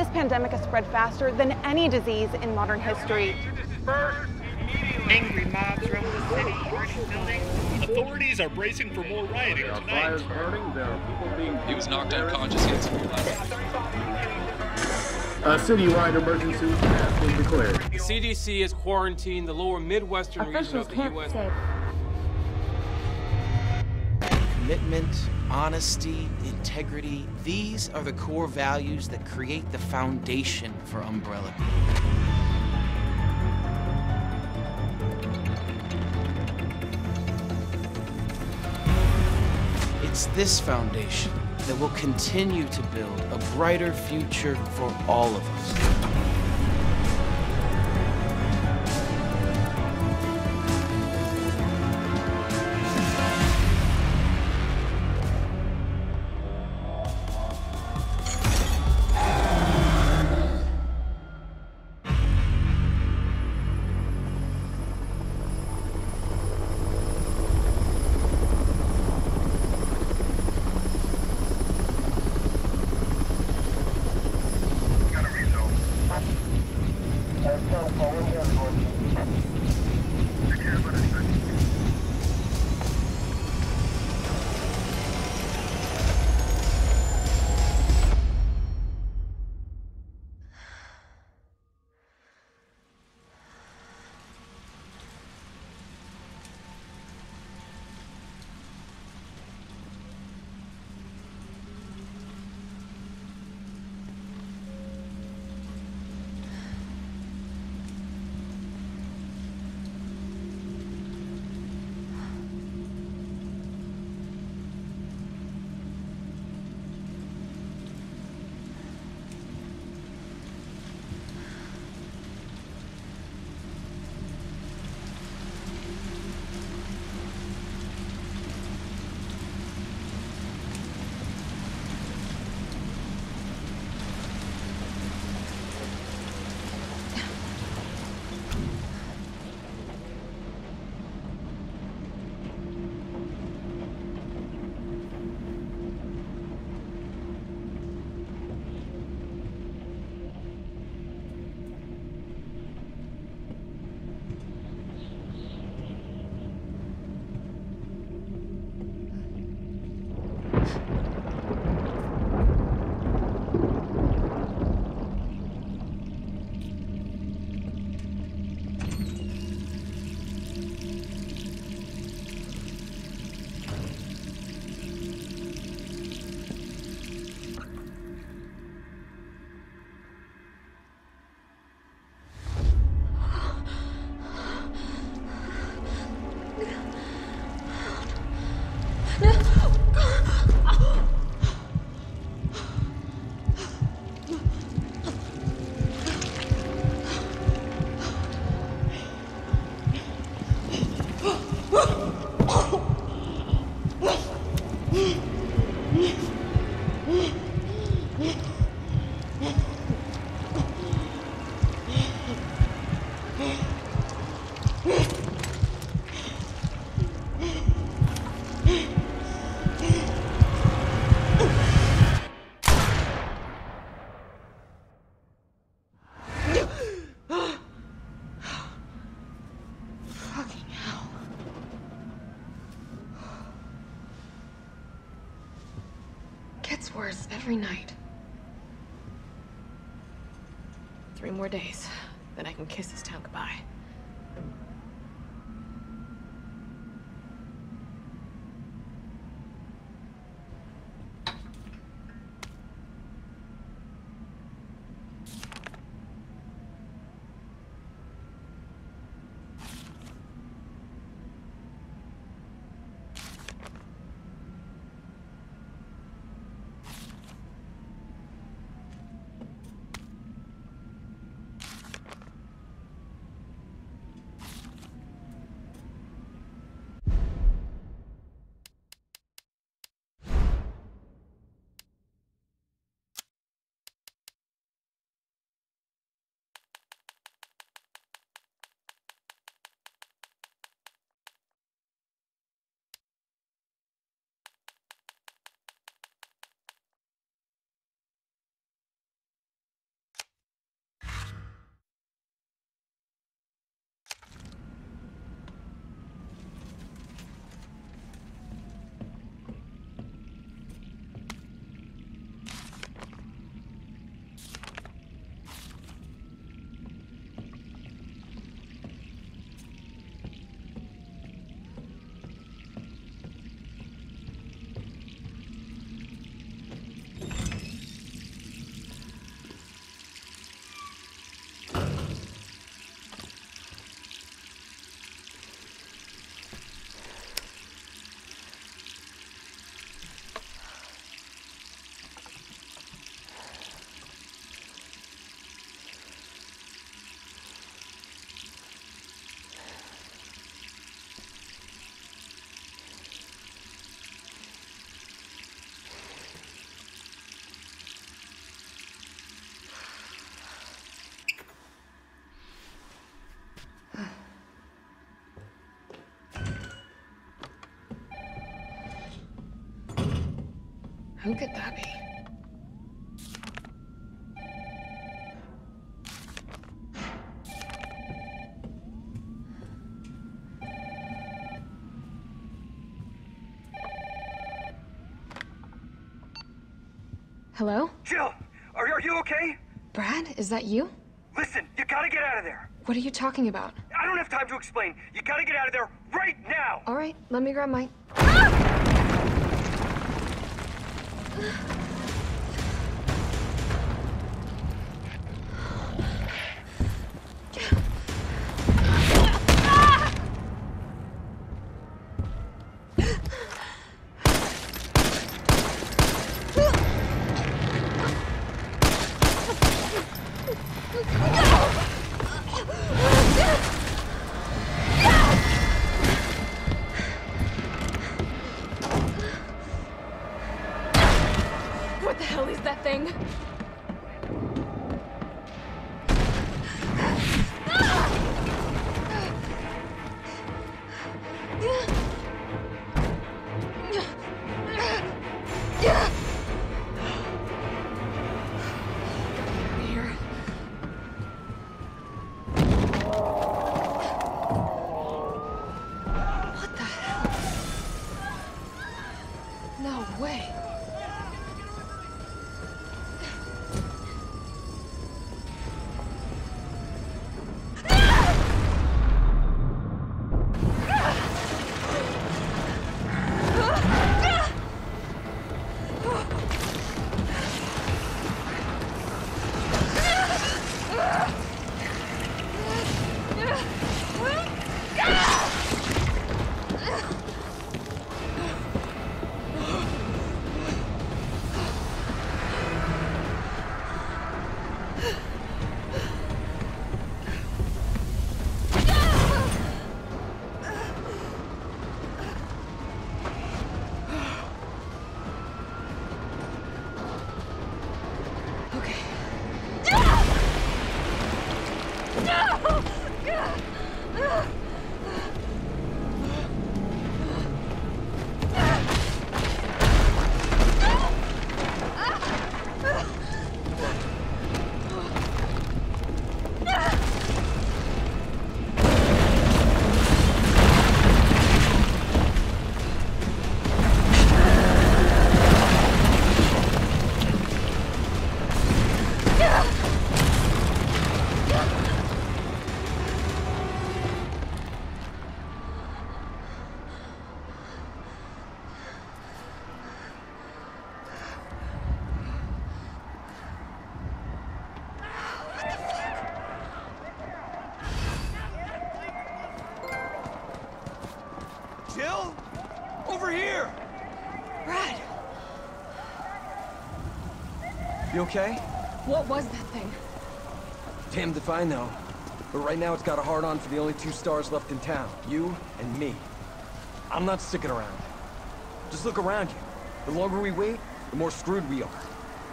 pandemic has spread faster than any disease in modern history. Angry mobs roam the city, burning buildings. Authorities are bracing for more rioting There are tonight. fires burning. There are people being... He was knocked unconscious. He had severe A citywide emergency has been declared. The CDC has quarantined the lower Midwestern region of the U.S. Commitment, honesty, integrity, these are the core values that create the foundation for Umbrella. It's this foundation that will continue to build a brighter future for all of us. Gets worse every night. 3 more days, then I can kiss this town goodbye. Who could that be? Hello? Jill, are you okay? Brad, is that you? Listen, you gotta get out of there. What are you talking about? I don't have time to explain. You gotta get out of there right now. All right, let me grab my... What the hell is that thing? Here. What the hell? No way. Jill? Over here! Brad, You okay? what was that thing? Damned if I know. But right now it's got a hard-on for the only 2 stars left in town. You and me. I'm not sticking around. Just look around you. The longer we wait, the more screwed we are.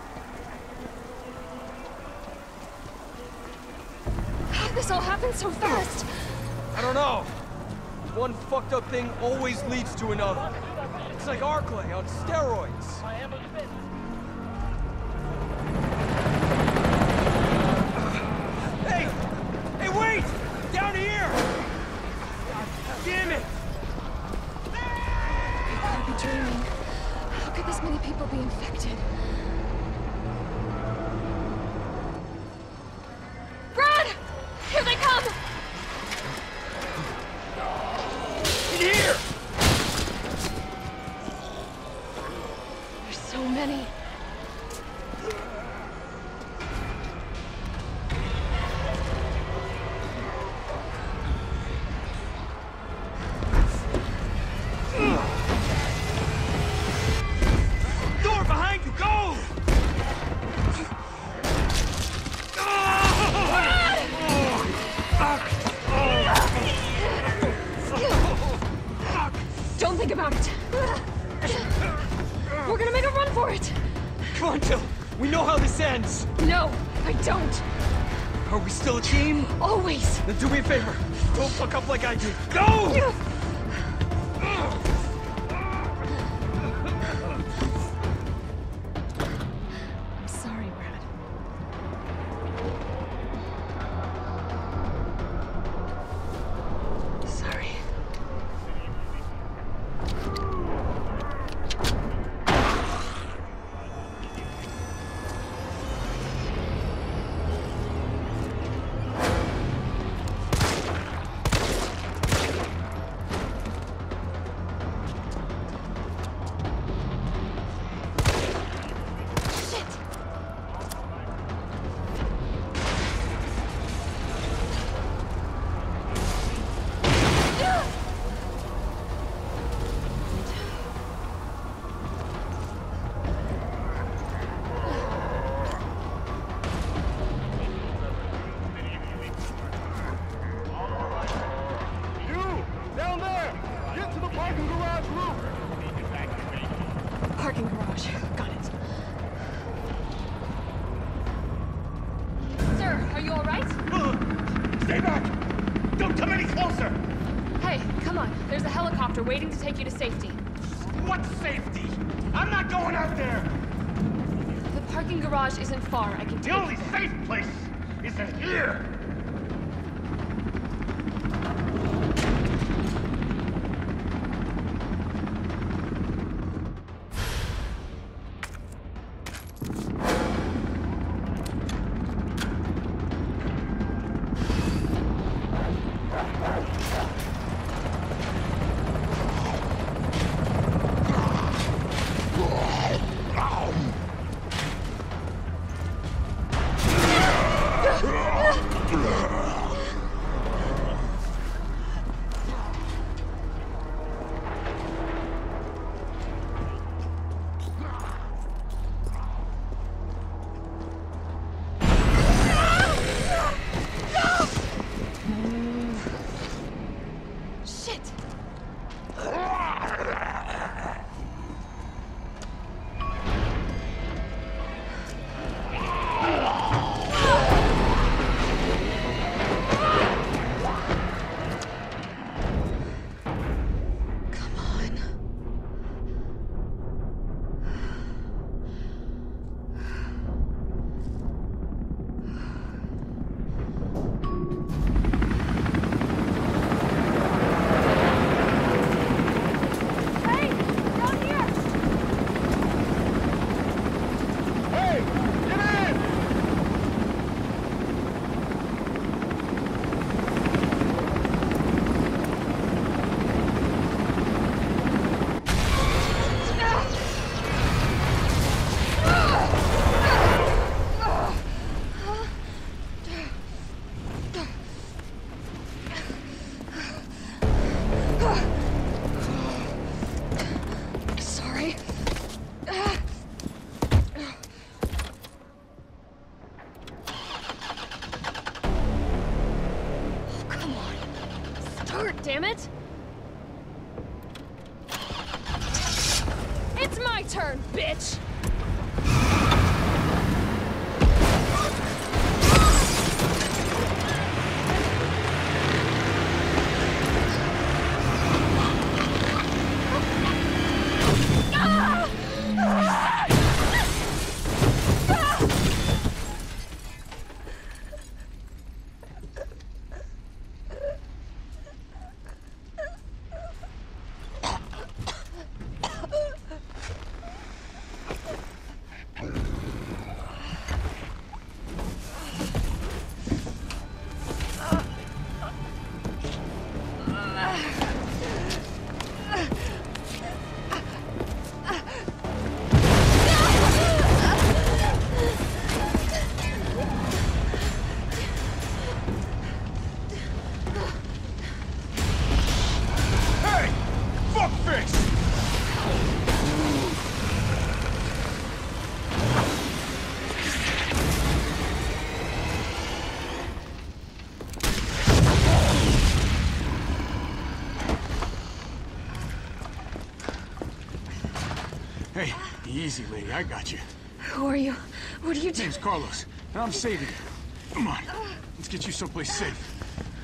How did this all happen so fast? I don't know. One fucked up thing always leads to another. It's like Arclay on steroids. Hey! Hey, wait! Down here! Damn it! I could be dreaming. How could this many people be infected? Brad! Here they come! In here! There's so many. Door behind you, go! Don't think about it. We're gonna make a run for it. Come on, Jill. We know how this ends. No, I don't. Are we still a team? Always. Then do me a favor. Don't fuck up like I did. Go! Parking garage. Got it. Sir, are you all right? Stay back! Don't come any closer! Hey, come on. There's a helicopter waiting to take you to safety. What safety? I'm not going out there! The parking garage isn't far. I can take The only safe place is in here! Damn it! It's my turn, bitch! Hey, easy, lady. I got you. Who are you? What are you doing? Name's Carlos, and I'm saving you. Come on. Let's get you someplace safe.